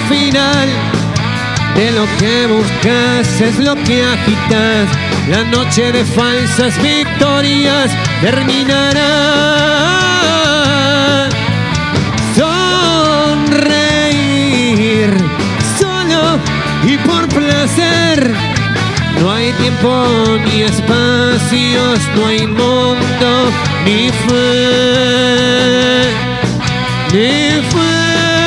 final de lo que buscas es lo que agitas. La noche de falsas victorias terminará. Sonreír solo y por placer. No hay tiempo ni espacios, no hay mundo ni fe, ni fe.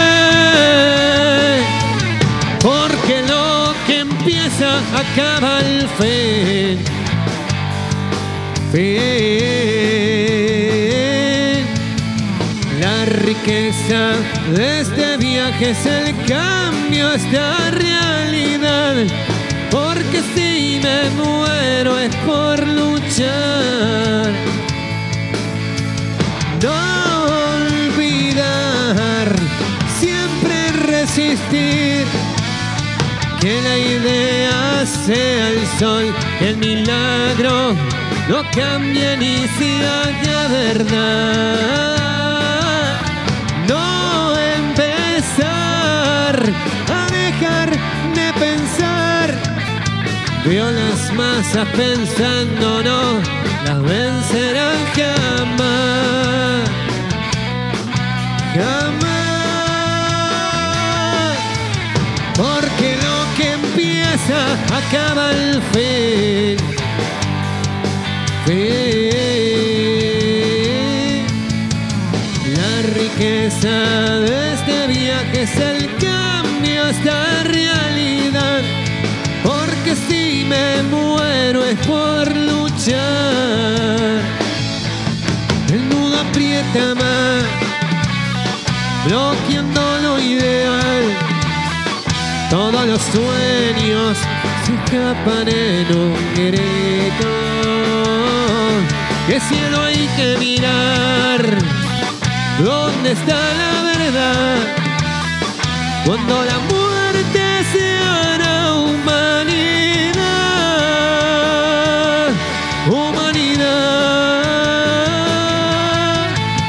Porque lo que empieza acaba al fin. Fin. La riqueza de este viaje es el cambio a esta realidad. Porque si me muero es por luchar. No olvidar, siempre resistir. Que la idea sea el sol, que el milagro no cambie ni se haga verdad. No empezar a dejar de pensar. Veo las masas pensando, no las vencerán jamás, jamás. Porque lo que empieza acaba al fin. Fin. La riqueza de este viaje es el cambio a esta realidad. Porque si me muero es por luchar. El nudo aprieta más, bloqueando lo ideal. Todos los sueños se escapan en un grito. ¿Qué cielo hay que mirar? ¿Dónde está la verdad? Cuando la muerte se hará humanidad, humanidad.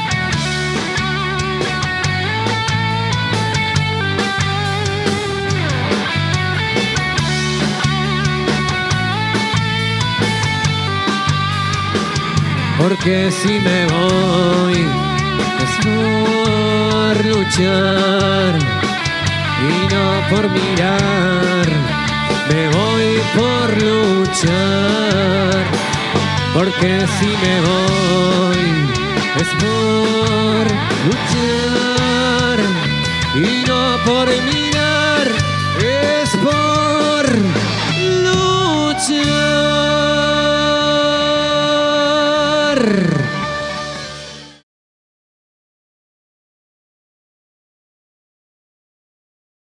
Porque si me voy es por luchar y no por mirar. Me voy por luchar. Porque si me voy es por luchar y no por mirar.